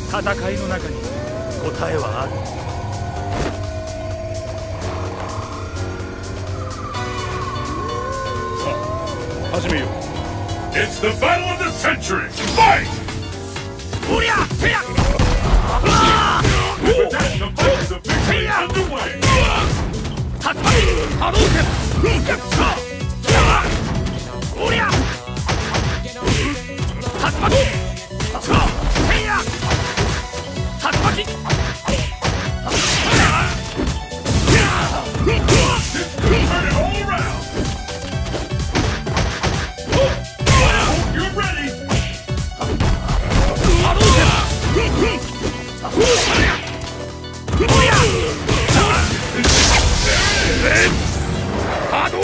戦いの中に答えはある。さあ始めよう。 It's the battle of the century! Fight! おりゃせや With that, the fight is officially underway! 竜巻波動拳おりゃ竜巻せや竜巻 Turn it all around! I hope you're ready! 波動拳おりゃ波動拳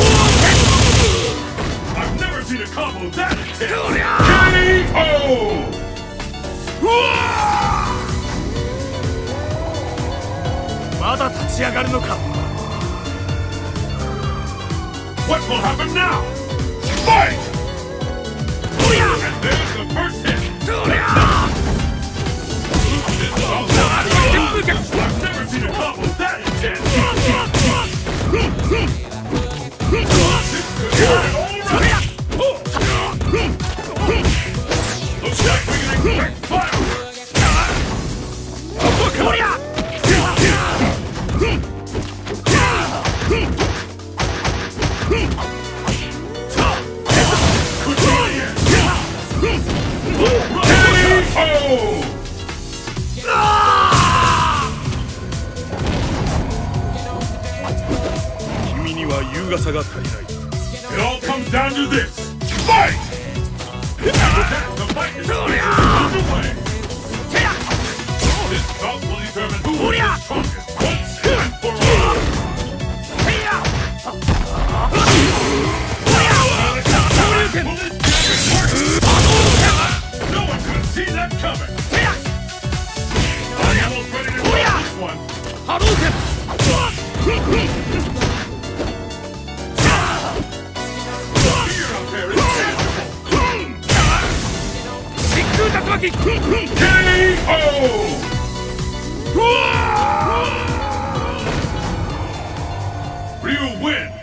I've never seen a combo that intense! KO! KO! まだ立ち上がるのか。 What will happen now? Fight! おりゃ And there's the first hit! おりゃ I've never seen a combo that intense! Turn it all around! Looks like we can expect fireworks! おりゃ 君には優雅さが足りない。 It all comes down to this. Fight! With that, the fight is underway. This bout will determine who is the strongest once and for all. No one could have seen that coming. I'm almost ready to win this one. 波動拳 Fear out there is tangible. 真空竜巻 KO! Ryu wins!